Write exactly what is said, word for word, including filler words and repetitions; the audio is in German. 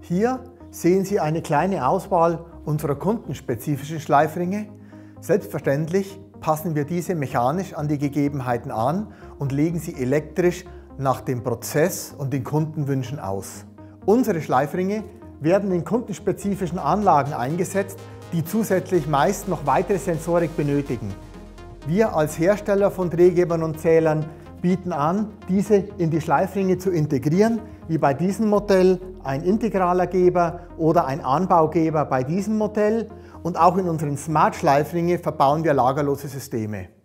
Hier sehen Sie eine kleine Auswahl unserer kundenspezifischen Schleifringe. Selbstverständlich passen wir diese mechanisch an die Gegebenheiten an und legen sie elektrisch nach dem Prozess und den Kundenwünschen aus. Unsere Schleifringe werden in kundenspezifischen Anlagen eingesetzt, die zusätzlich meist noch weitere Sensorik benötigen. Wir als Hersteller von Drehgebern und Zählern bieten an, diese in die Schleifringe zu integrieren, wie bei diesem Modell ein integraler Geber oder ein Anbaugeber bei diesem Modell. Und auch in unseren Smart Schleifringe verbauen wir lagerlose Systeme.